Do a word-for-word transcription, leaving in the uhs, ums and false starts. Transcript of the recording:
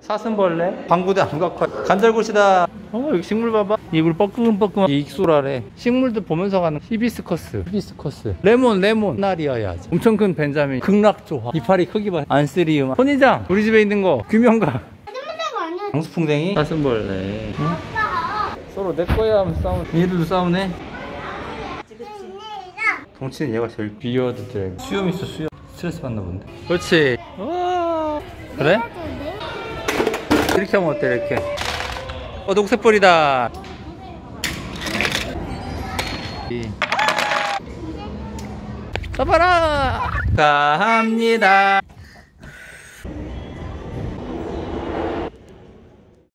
사슴벌레, 방구대 암각화, 간절곶이다. 어 여기 식물 봐봐. 이물 뻐끔뻐끔 익소라래. 식물도 보면서 가는 히비스커스, 히비스커스, 레몬, 레몬, 나리아야지. 엄청 큰 벤자민, 극락조화. 이파리 크기 봐. 안스리움. 손이장, 우리 집에 있는 거. 규명가. 장수풍뎅이, 사슴벌레. 응? 서로 내 거야 하면서 싸우네. 얘들도 싸우네. 덩치는 얘가 제일 비어드 드래곤. 수염 있어 수염. 스트레스 받나 본데. 그렇지. 와. 그래? 이렇게 하면 어때 이렇게. 어 녹색벌이다. 잡아라. 갑니다.